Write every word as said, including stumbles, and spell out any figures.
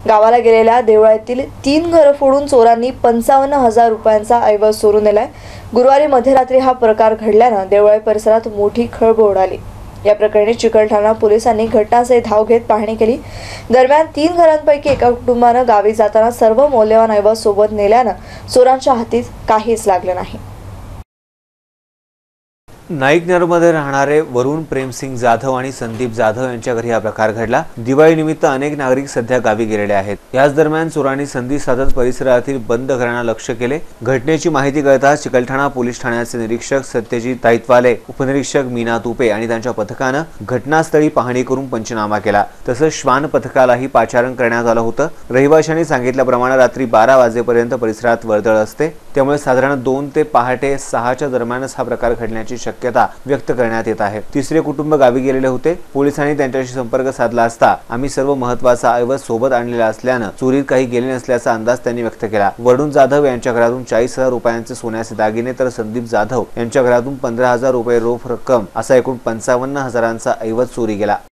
गावाला गेलेल्या देवळातील तीन घरं फोडून चोरांनी पंचावन्न हजार रुपयांचा ऐवज चोरून नेलाय। गुरुवारी मध्यरात्री हा प्रकार घडल्यानं देवळाई परिसरात मोठी खळबळ उडाली। या प्रकरणी चिकलठाणा पोलिसांनी घटनास्थळी धाव घेत पाहणी केली। दरम्यान तीन घरांपैकी एका कुटुंबानं गावी जाताना सर्व मौल्यवान ऐवज सोबत नेल्यानं चोरांच्या हातीत काहीच लागलं नाही। नाईक नगरमध्ये राहणारे वरुण प्रेमसिंग जाधव आणि संदीप जाधव यांच्या घरी हा प्रकार घडला। दिवाळी निमित्त अनेक नागरिक सध्या गावी गेलेले आहेत। याच दरम्यान चोरांनी संधी साधत परिसरातील बंद घरांना लक्ष्य केले। घटनेची माहिती कळताच चिकलठाणा पोलीस ठाण्याचे निरीक्षक सत्यजित ताईतवाले, उपनिरीक्षक मीना तुपे आणि त्यांच्या पथकानं घटनास्थळी पाहणी करून पंचनामा केला। तसंच श्वान पथकालाही पाचारण करण्यात आलं होतं। रहिवाशांनी सांगितल्याप्रमाणे रात्री बारा वाजेपर्यंत परिसरात वर्दळ असते, त्यामुळे साधारण दोन ते पहाटे सहाच्या दरम्यानच हा प्रकार घडण्याची शक्यता व्यक्त करण्यात येत आहे। तिसरे कुटुंब गावी गेलेले होते। पोलिसांनी त्यांच्याशी संपर्क साधला असता आम्ही सर्व महत्त्वाचा ऐवज सोबत आणलेला असल्यानं चोरीत काही गेले नसल्याचा अंदाज त्यांनी व्यक्त केला। वरुण जाधव यांच्या घरातून चाळीस हजार रुपयांचे सोन्याचे दागिने तर संदीप जाधव यांच्या घरातून पंधरा हजार रुपये रोख रक्कम असा एकूण पंचावन्न हजारांचा ऐवज चोरी गेला।